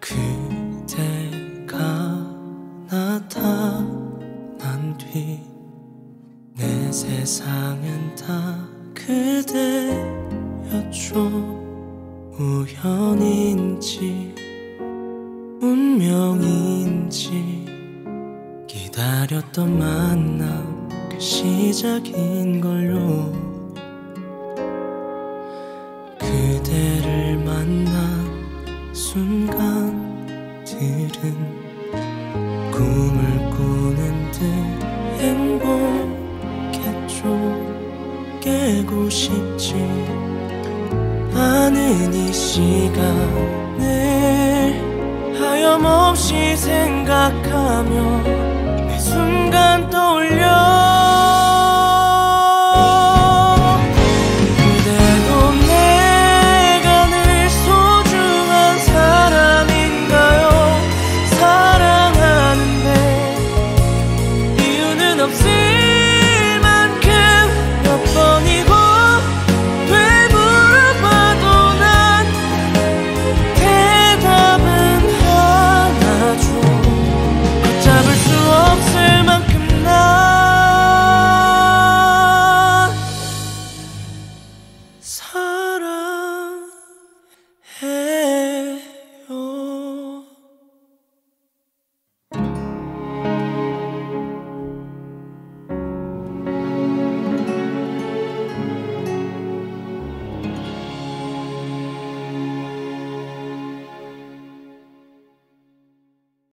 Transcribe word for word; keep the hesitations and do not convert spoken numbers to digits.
그대가 나타난 뒤 내 세상은 다 그대였죠. 우연인지 운명인지 기다렸던 만남 그 시작인걸요. 그대를 만난 순간들은 꿈을 꾸는 듯 행복했죠. 깨고 싶지 않은 이 시간을 하염없이 생각하며 매 순간 떠올려